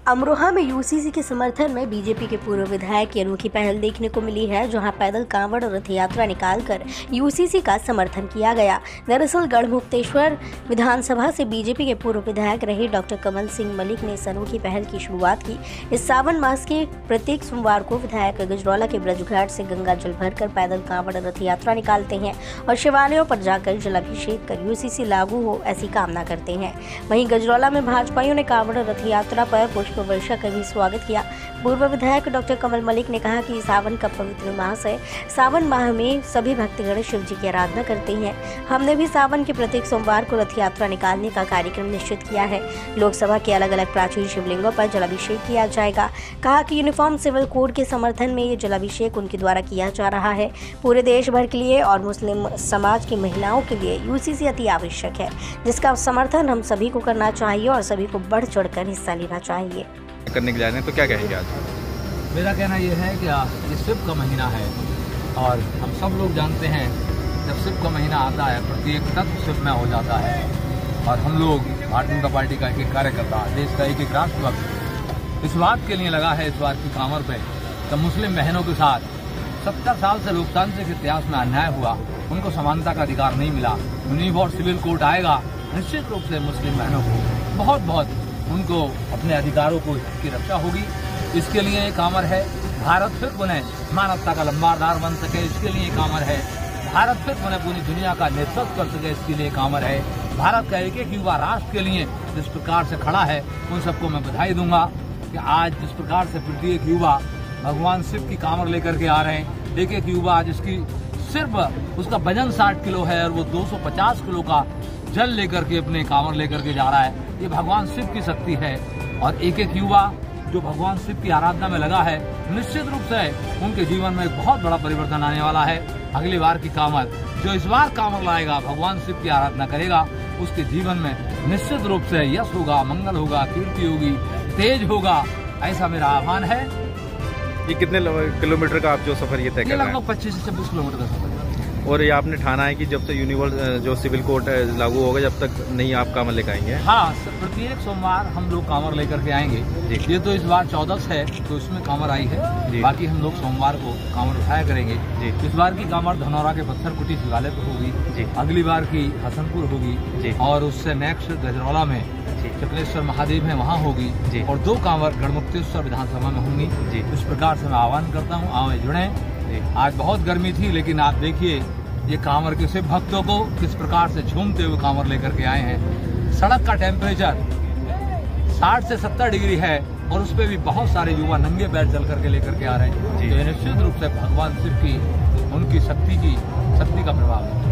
अमरोहा में यूसीसी के समर्थन में बीजेपी के पूर्व विधायक की अनोखी पहल देखने को मिली है, जहां पैदल कांवड़ और रथ यात्रा निकालकर यूसीसी का समर्थन किया गया। दरअसल गढ़मुक्तेश्वर विधानसभा से बीजेपी के पूर्व विधायक रहे डॉक्टर कमल सिंह मलिक ने इस अनोखी पहल की शुरुआत की। इस सावन मास के प्रत्येक सोमवार को विधायक गजरौला के ब्रजघाट से गंगा जल भरकर पैदल कांवड़ और रथ यात्रा निकालते हैं और शिवालयों पर जाकर जलाभिषेक कर यूसीसी लागू हो ऐसी कामना करते हैं। वहीं गजरौला में भाजपाइयों ने कांवड़ और रथ यात्रा पर पुष्प वर्षा का भी स्वागत किया। पूर्व विधायक डॉक्टर कमल मलिक ने कहा कि सावन का पवित्र मास है। सावन माह में सभी भक्तगण शिव जी की आराधना करते हैं। हमने भी सावन के प्रत्येक सोमवार को रथ यात्रा निकालने का कार्यक्रम निश्चित किया है। लोकसभा के अलग अलग प्राचीन शिवलिंगों पर जलाभिषेक किया जाएगा। कहा कि यूनिफॉर्म सिविल कोड के समर्थन में ये जलाभिषेक उनके द्वारा किया जा रहा है। पूरे देश भर के लिए और मुस्लिम समाज की महिलाओं के लिए यूसीसी अति आवश्यक है, जिसका समर्थन हम सभी को करना चाहिए और सभी को बढ़ चढ़कर हिस्सा लेना चाहिए। करने के लिए आए तो क्या कहेंगे आज? मेरा कहना यह है कि ये शिव का महीना है और हम सब लोग जानते हैं जब शिव का महीना आता है प्रत्येक तत्व शिवमय हो जाता है और हम लोग भारतीय जनता पार्टी का एक कार्यकर्ता, देश का एक राष्ट्रभक्त इस बात के लिए लगा है, इस बात की कामर पे जब मुस्लिम बहनों के साथ 70 साल से लोकतांत्रिक इतिहास में अन्याय हुआ, उनको समानता का अधिकार नहीं मिला। यूनिफॉर्म सिविल कोड आएगा, निश्चित रूप से मुस्लिम बहनों को बहुत उनको अपने अधिकारों को की रक्षा होगी। इसके लिए एक कामर है भारत फिर पुनः मानवता का लंबादार बन सके, इसके लिए कामर है भारत फिर पुनः पूरी दुनिया का नेतृत्व कर सके, इसके लिए कामर है भारत का एक एक युवा राष्ट्र के लिए जिस प्रकार से खड़ा है, उन सबको मैं बधाई दूंगा कि आज जिस प्रकार से प्रत्येक युवा भगवान शिव की कामर लेकर के आ रहे हैं। एक एक युवा जिसकी सिर्फ उसका वजन 60 किलो है और वो 250 किलो का जल लेकर के अपने कामर लेकर के जा रहा है। ये भगवान शिव की शक्ति है और एक एक युवा जो भगवान शिव की आराधना में लगा है, निश्चित रूप से उनके जीवन में एक बहुत बड़ा परिवर्तन आने वाला है। अगली बार की कामर जो इस बार कामर लाएगा, भगवान शिव की आराधना करेगा, उसके जीवन में निश्चित रूप से यश होगा, मंगल होगा, कीर्ति होगी, तेज होगा, ऐसा मेरा आह्वान है। ये कितने किलोमीटर का आप जो सफर ये तय कर रहे हैं? लगभग 25 से 26 किलोमीटर का सफर। और ये आपने ठाना है कि जब तक यूनिवर्सल जो सिविल कोड लागू होगा जब तक नहीं आप कामर लेकर आएंगे? हाँ, प्रत्येक सोमवार हम लोग कामर लेकर के आएंगे। ये तो इस बार 14 है तो इसमें कामर आई है, बाकी हम लोग सोमवार को कामर उठाया करेंगे। इस बार की कामर धनौरा के पत्थर कुटी शिवालय पर होगी, अगली बार की हसनपुर होगी और उससे नेक्स्ट गजरौला में चक्रेश्वर महादेव है वहाँ होगी और 2 कांवर गढ़मुक्तेश्वर विधानसभा में होंगी। इस प्रकार से मैं आह्वान करता हूँ, आवे जुड़े। आज बहुत गर्मी थी लेकिन आप देखिए ये कांवर के शिव भक्तों को किस प्रकार से झूमते हुए कांवर लेकर के आए हैं। सड़क का टेम्परेचर 60 से 70 डिग्री है और उस पर भी बहुत सारे युवा नंगे पैर चल करके लेकर के आ रहे हैं। तो निश्चित रूप से भगवान शिव की उनकी शक्ति का प्रभाव है।